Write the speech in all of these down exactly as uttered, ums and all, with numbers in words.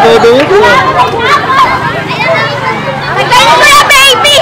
todo ito. Nagkain mo na, baby!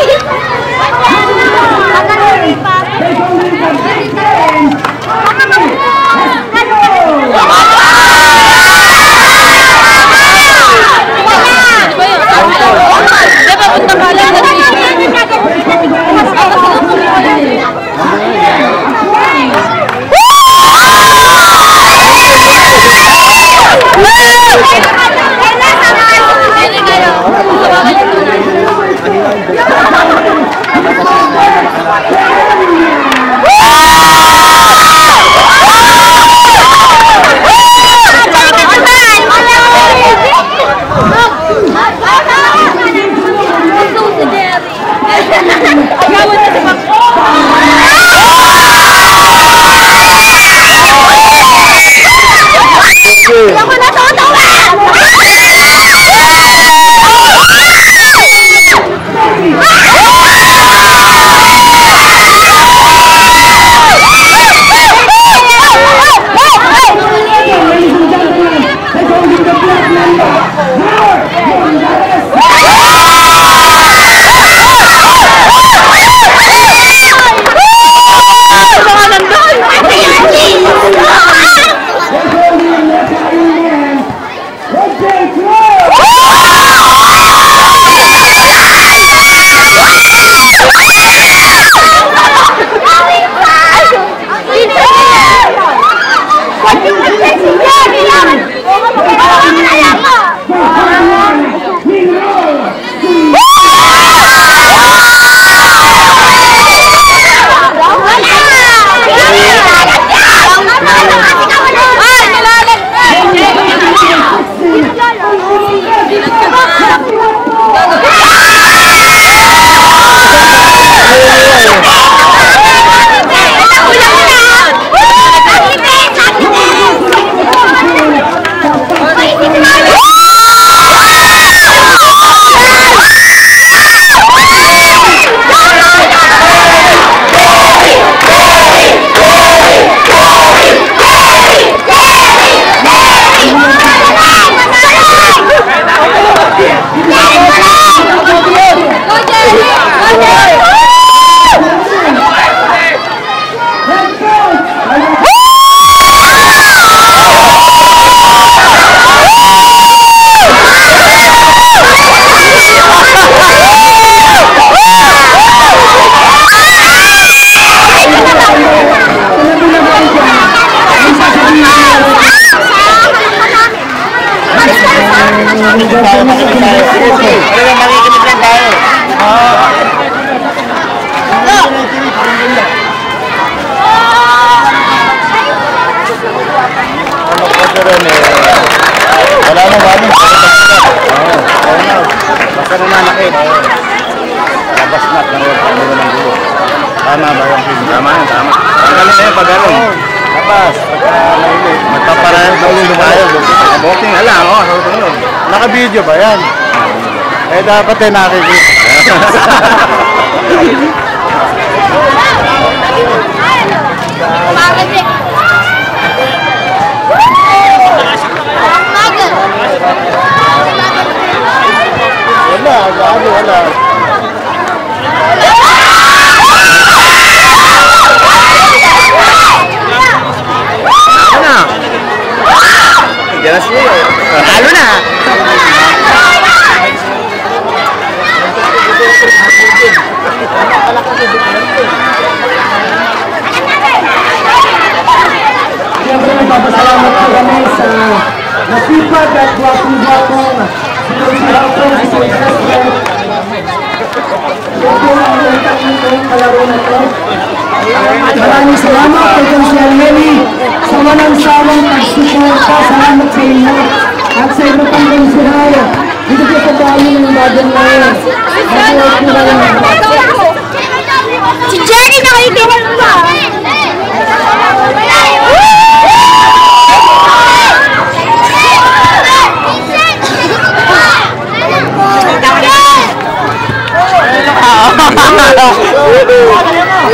Ako natutuwa! Wala mo ba? Basta na nanakit. Labas na. Tama ba yung film? Tama yun, tama. Tanggalin na yun pag ano. Labas. Pagka nailit. Magpaparayan sa ulo tayo. Booking na lang. Naka-video ba yan? Eh dapat eh nakikita. Wala, wala, wala. Ako na. Jelas mo. Halo na. Siyempre nagpapasalamat po kami sa nasipag at gwapong-gwapong sinunod-sinunod sa president. Ito po ang nagtangin kalaro na ito. Maraming salamat kay Consiel Lenny sa walang sawang pagsuporta. Salamat sa inyo at sa iba pang konsuhal. Dito po sa tayo ng bagong ngayon. Si Jenny nakaibigan mo ba?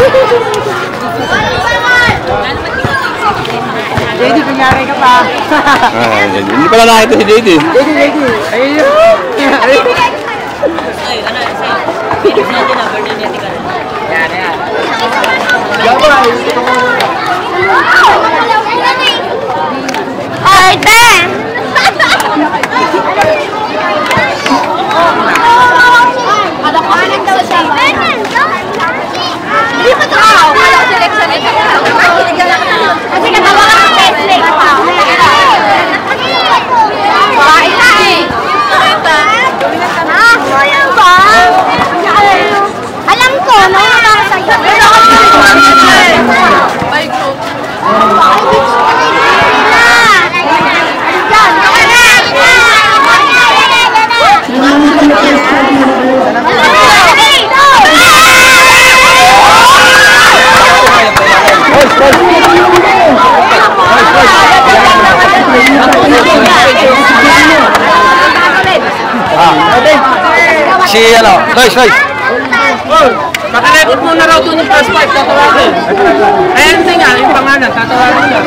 Jadi kunyari ka pa. Ah, hindi pala nakita si J D. J D, J D. Ayun. Ayun. Ay, ano, sa'yo. Pinis natin na, birthday niya, tika. Yan, yan. Ay, Ben! Kalokohanan daw siya. Hindi pa ito ako. Kala ko selection ito. Kasi katawa ka ng Tesla. Bahay na eh. Ah, yan ba? Alam ko, nauna ako sa'yo. Pero ako sa'yo. Bye, ko. Si ano, guys, guys. Makarecord muna raw doon yung plus five, tatawagin. Ayan din nga, yung pangalan, tatawagin nyo.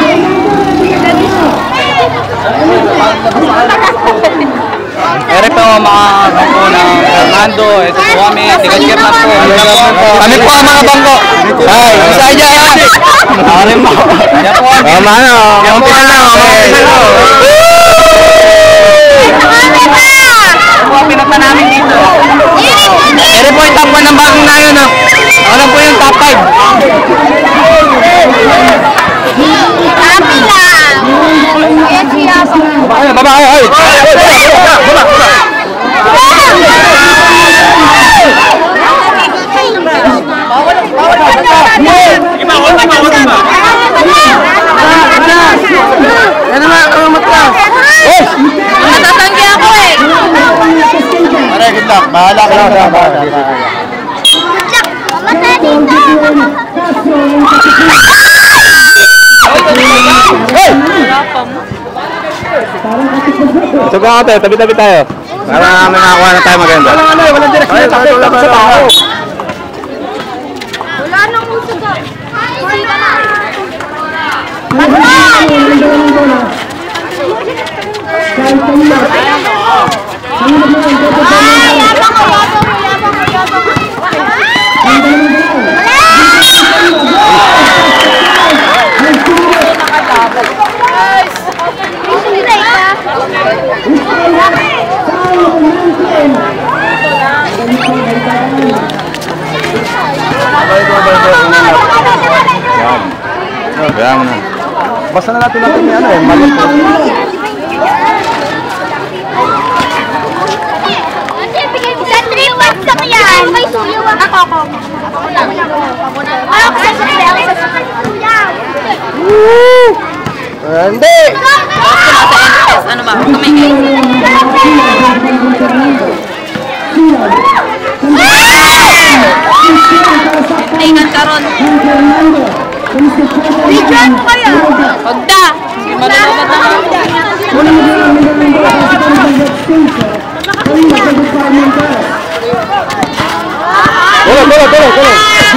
Eric po mga bangko ng Fernando, ito po kami, tigas-kir na po. Kami po ang mga bangko. Ay, isa dyan yan. Ari mo. Yan po kami. Tama na. Yan po na. Yan po ang pinagpa namin dito. Eric po yung top one ng bangko na yun. Ano po yung top five? Happy lang! Kaya siya pa. Baba, baba, ay, ay. Baba, baba. Ano na, ano matras? Oh! Natatanggi ako eh! Pare, good luck. Bahala ka lang. Bahala ka. Mamatay dito! Hey! Ito ka ate, tabi-tabi tayo. Para may nakakuha na tayo maganda. Wala na, walang direksyon. Tabi lang sa tao. Wala nang uso ka. Hindi ka na. Ay, yabang ko, yabang ko, yabang ko, yabang ko. Kaya mo na. Basta na natin natin may ano eh, mali po. Sa three months lang yan. May suyo ako. Ako, ako. Ako lang. Ako sa suyo. Ako sa suyo. Hindi! Ano ba? Kumingin. Tingnan ka ron. Bigyan mo kayo. Pagda. Malalabat na ka. Tulong, tulong, tulong, tulong!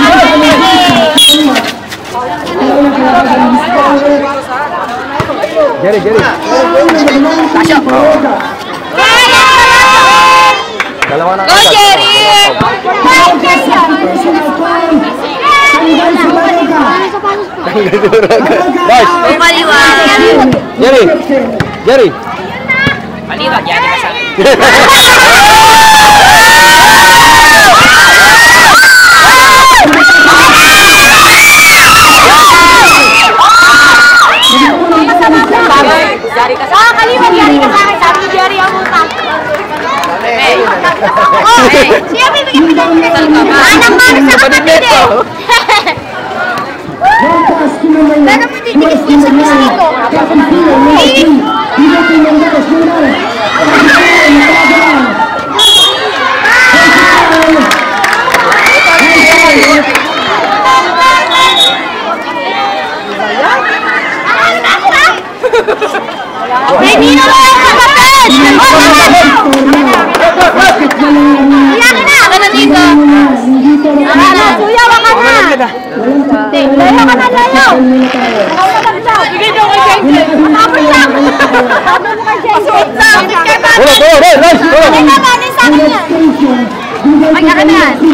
Jerry, Jerry. Tasya. Dalawa na. Go, Jerry! Guys, Paliwag. Jerry. Jerry. Paliwag, yan ka sa akin. Yari ka sa akin. Kaliwag, yari ka sa akin. Sabi ni Jerry ang utang. Hey. Oh, siya may bigyan mo ng anang mami sa kapatid eh. Pero mo titigas niya sa pisngi ko. May nino mo yung kapatid! Iyak na! Ka na dito! Suyawa ka na! Walang Layo ka na, layo! Sige daw kay Jensen! Matapos lang! Sabi mo kay Jensen! Sakit ka ba? Wala, wala, wala, wala. Hindi ka ba? Ano sa akin yan? Ay, kaka na yan!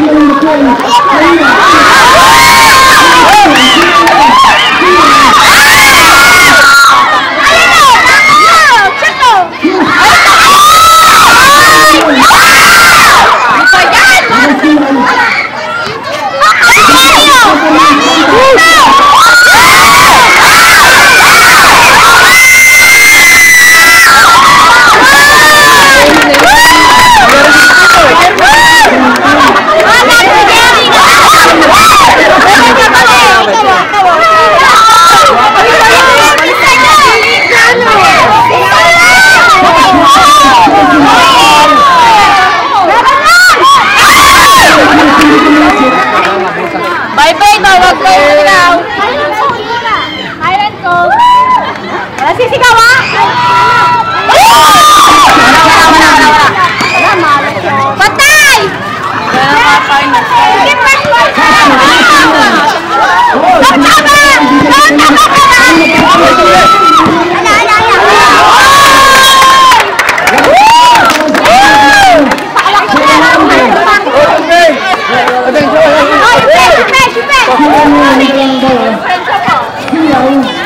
Bye-bye, tawag kayo sigaw. Highland ko. Wala sisigaw, ha? Patay! Sige, first one. Don't tama! Don't tama ka lang! Ala, ala, ala. Oh, you pay, you pay, you pay.